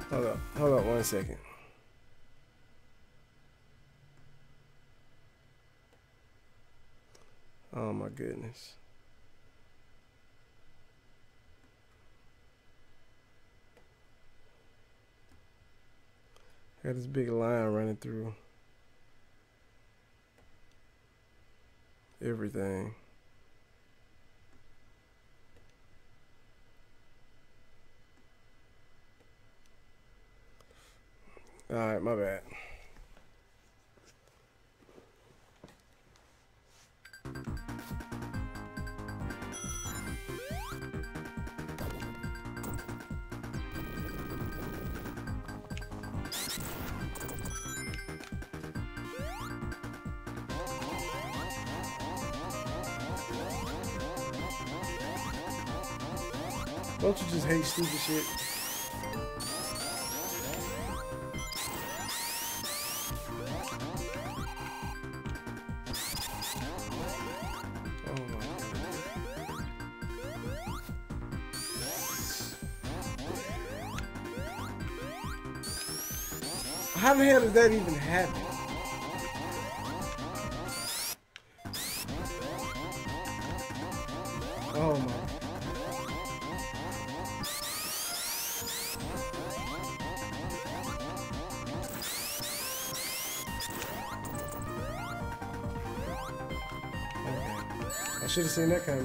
Hold up 1 second. Oh my goodness. Got this big line running through everything. All right, my bad. Don't you just hate stupid shit? Oh my God. How the hell did that even happen? Oh my. I should have seen that coming.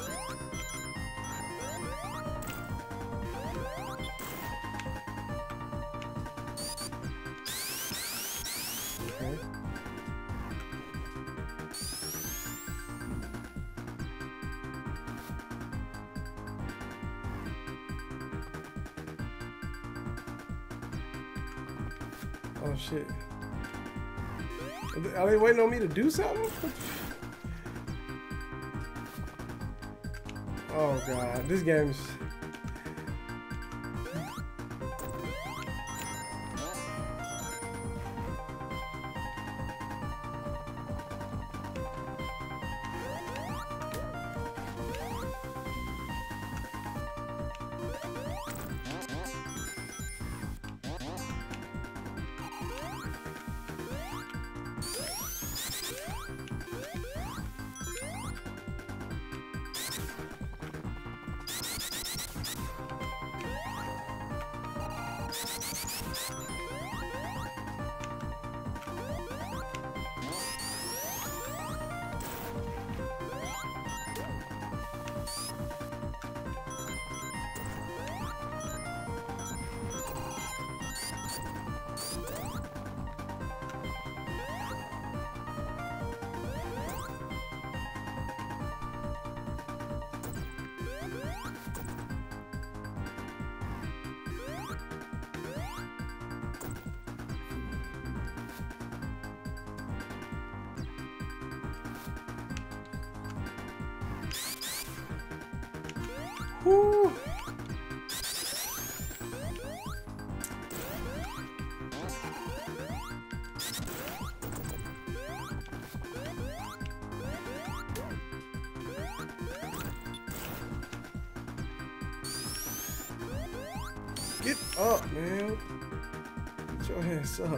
Okay. Oh shit. Are they waiting on me to do something? Oh god, this game's... Woo. Get up, man. Get your ass up.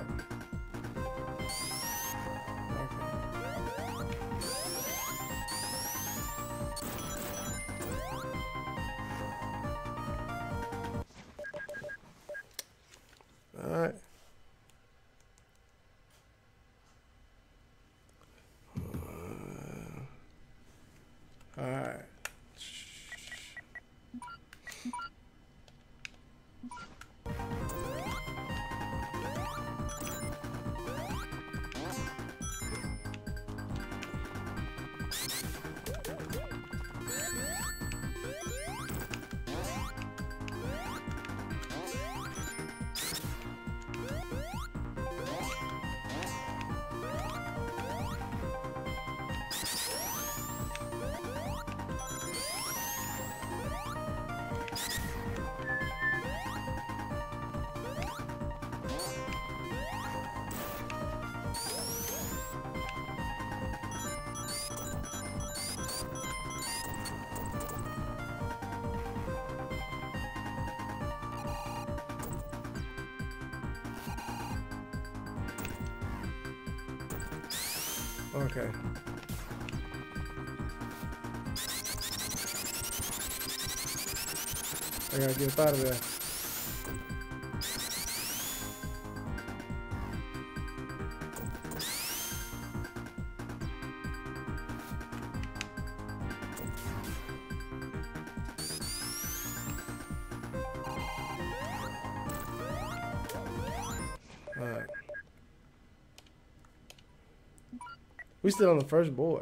Alright. Alright. Okay. I gotta get up out of there. Alright. We still on the first board.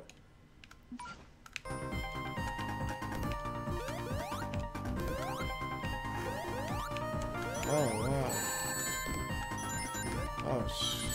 Oh wow. Oh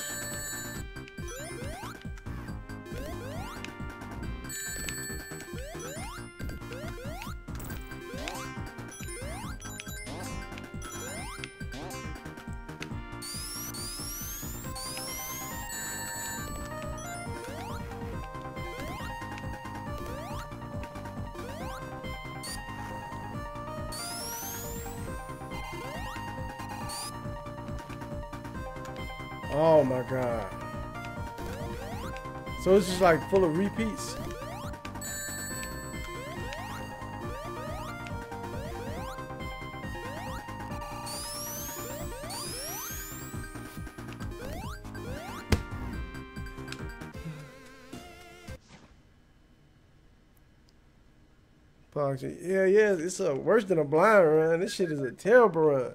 Oh my god. So it's just like full of repeats? Yeah, it's worse than a blind run. This shit is a terrible run.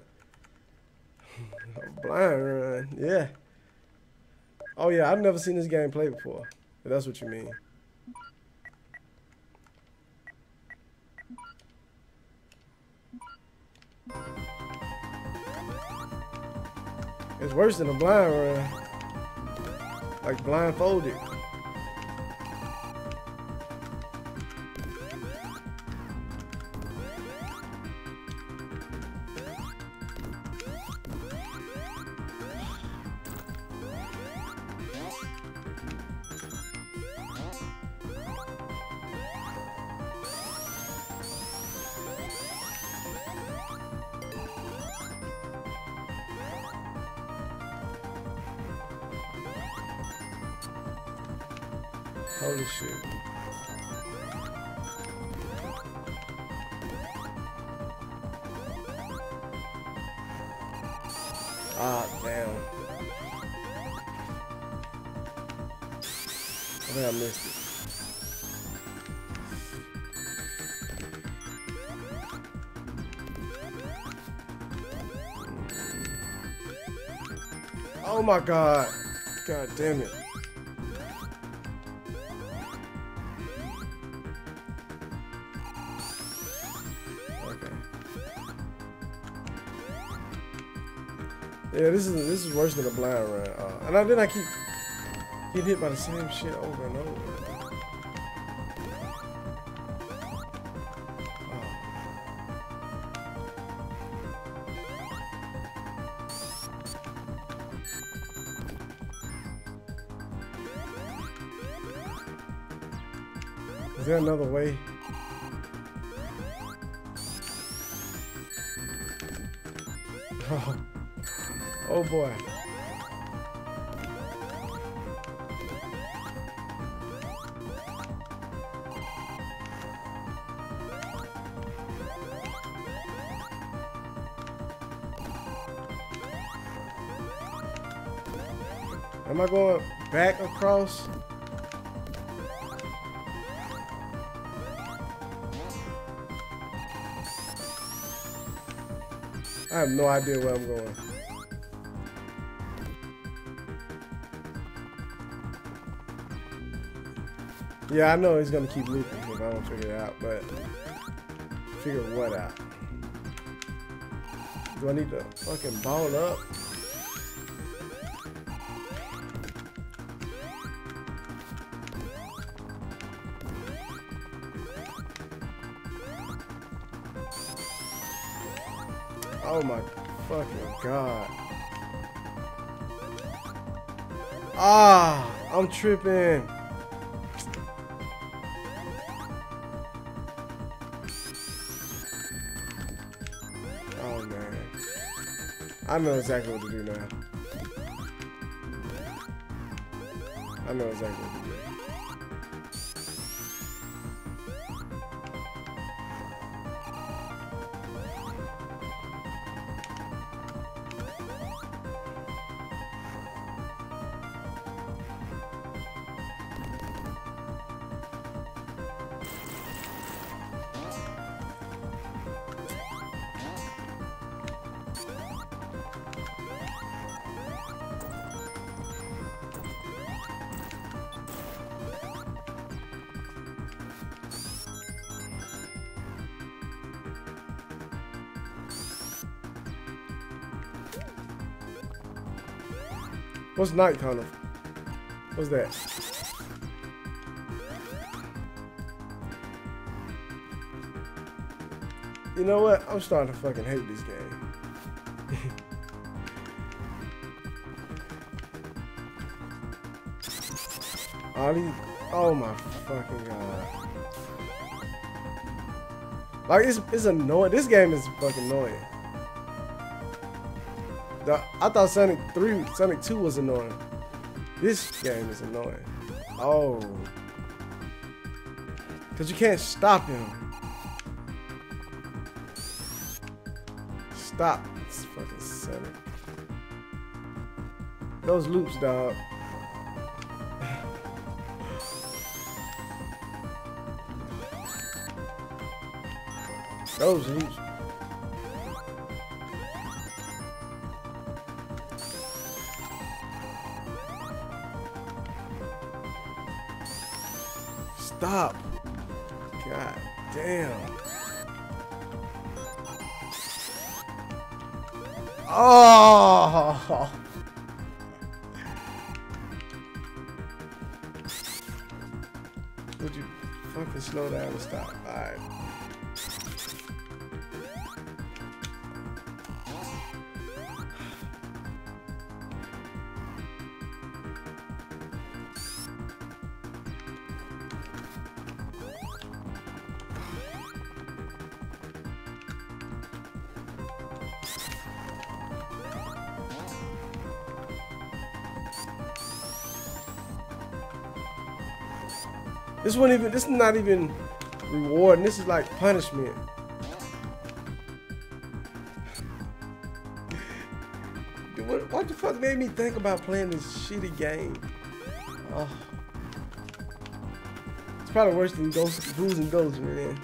A blind run, yeah. Oh yeah, I've never seen this game play before. If that's what you mean. It's worse than a blind run. Like blindfolded. Holy shit. Ah, damn. I think I missed it. Oh my god. God damn it. Yeah, this is worse than a blind run. And then I keep getting hit by the same shit over and over. Is there another way? Oh boy. Am I going back across? I have no idea where I'm going. Yeah, I know he's gonna keep looping if I don't figure it out, but figure what out? Do I need to fucking ball up? Oh my fucking god. Ah, I'm tripping. Oh man. I know exactly what to do now. I know exactly what to do. What's Night Connor? What's that? You know what? I'm starting to fucking hate this game. Oh my fucking god. Like it's annoying. This game is fucking annoying. I thought Sonic 2 was annoying. This game is annoying. Oh. Cause you can't stop him. Stop. It's fucking Sonic. Those loops, dog. Those loops. Stop. God damn. Oh. Would you fucking slow down and stop? Alright. This is not even rewarding. This is like punishment. Dude, what the fuck made me think about playing this shitty game? Oh. It's probably worse than Ghouls and Ghosts, man.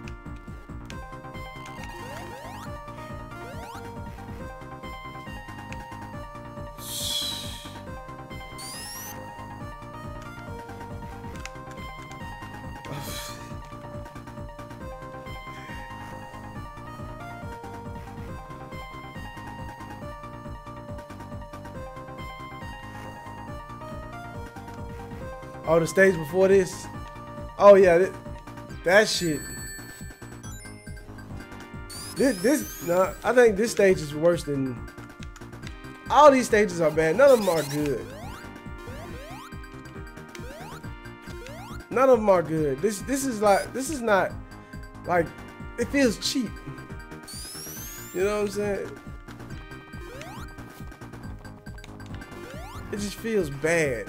Oh, the stage before this? Oh yeah, that shit. No, I think this stage is worse than... All these stages are bad. None of them are good. None of them are good. This is not like, it feels cheap. You know what I'm saying? It just feels bad.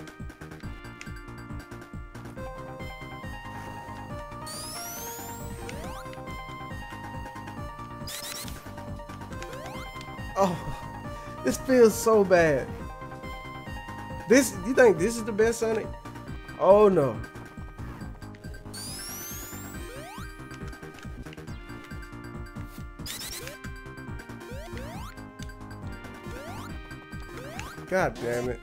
Oh, this feels so bad. You think this is the best Sonic? Oh no. God damn it.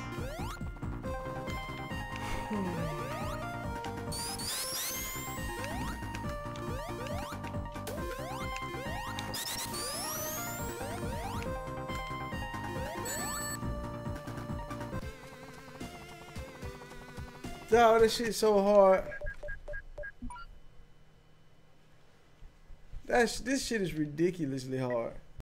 No, this shit's so hard. This shit is ridiculously hard.